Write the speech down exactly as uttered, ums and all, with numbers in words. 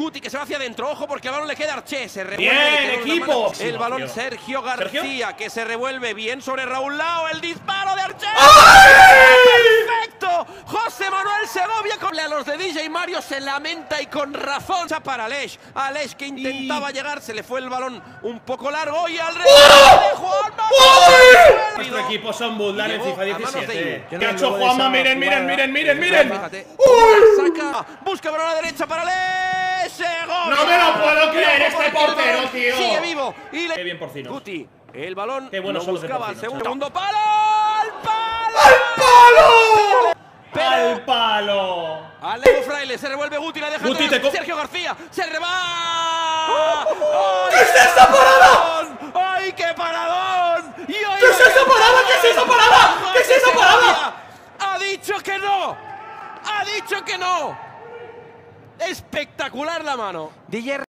Guti que se va hacia adentro. Ojo porque el balón le queda a Arché. Se revuelve. Bien, equipo. El balón Sergio García ¿Sergio? que se revuelve bien sobre Raúl Lao. El disparo de Arché. ¡Ay! ¡Perfecto! José Manuel Segovia con a los de D J Mario se lamenta y con razón. Para Aleix. Aleix que intentaba y... llegar. Se le fue el balón un poco largo. Y al revés de Juanma. Nuestro equipo son Budlar en FIFA diecisiete. ¿Qué ha hecho Juanma? Miren, miren, miren, miren, miren. Saca. Busca balón a la derecha para Aleix. No me lo puedo creer este portero, tío. Sigue vivo. Y le... Qué bien Porcino. Guti. El balón. Qué bueno lo son los de buscaba. Porcino, Segundo, chaval. segundo palo. ¡Al palo! ¡Al palo! Pero... ¡Al palo! Alejo Fraile, se revuelve Guti, la deja Guti, atrás. te Sergio García, se reba. ¿Qué es esa parada? ¡Ay, qué paradón! ¿Qué es esa parada? ¿Qué es esa parada? ¿Qué es esa parada? Ha dicho que no. Ha dicho que no. Espectacular la mano. D J